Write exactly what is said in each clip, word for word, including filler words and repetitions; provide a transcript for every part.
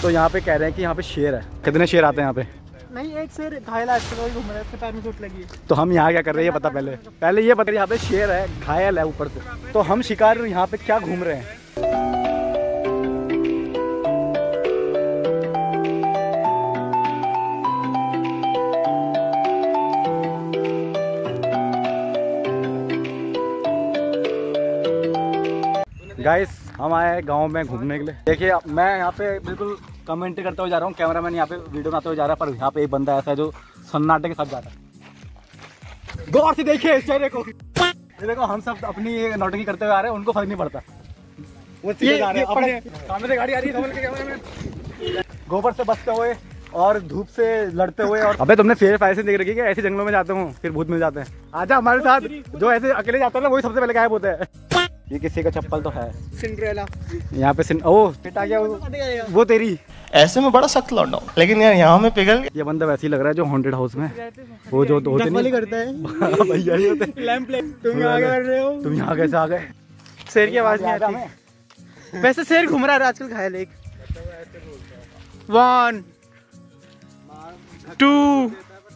तो यहाँ पे कह रहे हैं कि यहाँ पे शेर है। कितने शेर आते हैं यहाँ पे? नहीं, एक शेर घायल है, वही घूम रहा है, उसके पैर में चोट लगी है। तो हम यहाँ क्या कर रहे हैं ये पता पहले पहले ये पता, यहाँ पे शेर है, घायल है ऊपर से, तो हम शिकार यहाँ पे क्या घूम रहे हैं। गाइस हम आए गांव में घूमने के लिए। देखिए मैं यहाँ पे बिल्कुल कमेंट करते हुए जा रहा हूँ, कैमरामैन यहाँ पे वीडियो बनाते हुए जा रहा है, पर यहाँ पे एक बंदा ऐसा है जो सन्नाटे के साथ जा रहा है। गौर से देखिए इस चेहरे को। ये देखो हम सब अपनी नौटंकी करते हुए आ रहे हैं, उनको फर्क नहीं पड़ता। वो सीधे जा रहे हैं, अपने सामने से गाड़ी आ रही है, समझ के कैमरामैन गोबर से बचते हुए और धूप से लड़ते हुए। और अबे तुमने फेयर फायर से देख रखी है, ऐसे जंगलों में जाते हूँ फिर भूत मिल जाते हैं। आजा हमारे साथ। जो ऐसे अकेले जाते हैं ना वही सबसे पहले गायब होते हैं। ये किसी का चप्पल तो है, सिंड्रेला। यहाँ पे सिन ओ पिटा गया वो, वो तेरी। ऐसे में बड़ा सख्त लौंडा हूं, लेकिन यार यहाँ में पिघल गया। ये बंदा वैसे ही लग रहा है जो हॉन्टेड हाउस में वो जो होते नहीं करता है भैया ही होते। लैंप ले, तुम यहाँ कर रहे हो, तुम यहाँ कैसे आ गए? शेर की आवाज नहीं आती। वैसे शेर घूम रहा है आजकल घायल एक। वन टू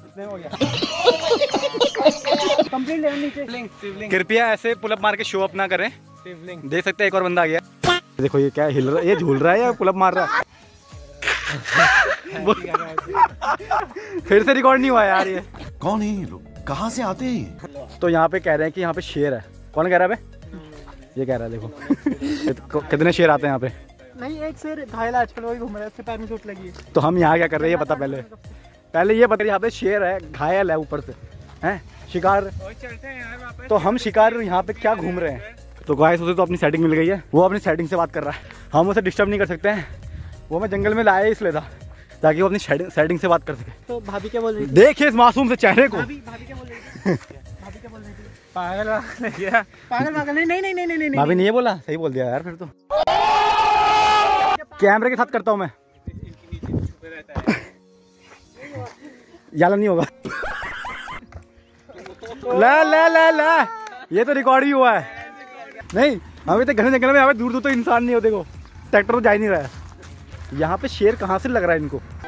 कृपया ऐसे पुलअप मार के शो अप ना करें। देख सकते हैं एक और बंदा आ गया। देखो ये क्या हिल रहा है, ये झूल रहा है या पुलअप मार रहा है? फिर से रिकॉर्ड नहीं हुआ यार। ये कौन है ये लोग, कहाँ से आते हैं? तो यहाँ पे कह रहे हैं कि यहाँ पे शेर है। कौन कह रहा है बे? ये कह रहा है। देखो कितने शेर आते हैं यहाँ पे? नहीं, एक शेर घायल है आजकल, वही घूम रहा है, उसके पैर में चोट लगी है। तो हम यहाँ क्या कर रहे हैं ये पता पहले पहले ये पता, यहाँ पे शेर है, घायल है ऊपर से, हैं शिकार। तो हम शिकार यहाँ पे क्या घूम रहे हैं। तो गाइस उसे तो अपनी सेटिंग मिल गई है, वो अपनी सेटिंग से बात कर रहा है, हम उसे डिस्टर्ब नहीं कर सकते हैं। वो मैं जंगल में लाया इसलिए था ताकि वो अपनी सेटिंग से बात कर सके। तो भाभी क्या बोल रही थी? देखिए इस मासूम से चेहरे को। भाभी भाभी क्या बोल रही थी? भाभी क्या बोल रही थी? पागल पागल पागल पागल नहीं नहीं नहीं नहीं नहीं भाभी ने ये बोला, सही बोल दिया यार। फिर तो कैमरे के साथ करता हूँ मैं, याला नहीं होगा। ला ला ला ला ये तो रिकॉर्ड ही हुआ है। नहीं अभी तो घने जंगल में यहाँ पे दूर दूर तो इंसान नहीं होते को, ट्रैक्टर तो जा ही नहीं रहा है। यहाँ पे शेर कहाँ से लग रहा है इनको?